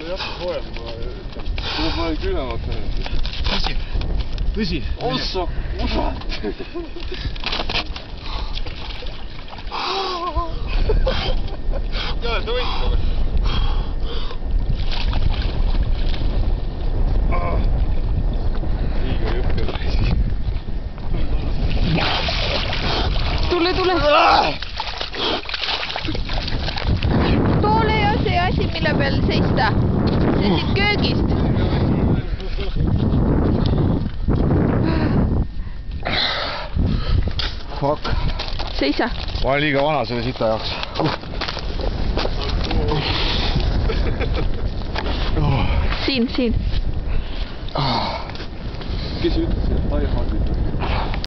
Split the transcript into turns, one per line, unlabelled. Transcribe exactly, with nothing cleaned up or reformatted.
jah, soojem, ma ütlen. Mul pole külmemaks läinud.
Tõsi? Tõsi?
Ossa, kurat! Jaa, ta võitleb. Liiga jõhker asi.
Tule, tule! Toole ja see asi, mille peal seista. See siit köögist.
Fuck.
Seisa.
Ma olen liiga vana selle sita jaoks.
Siin, siin.
Kes ütles, et laiemad?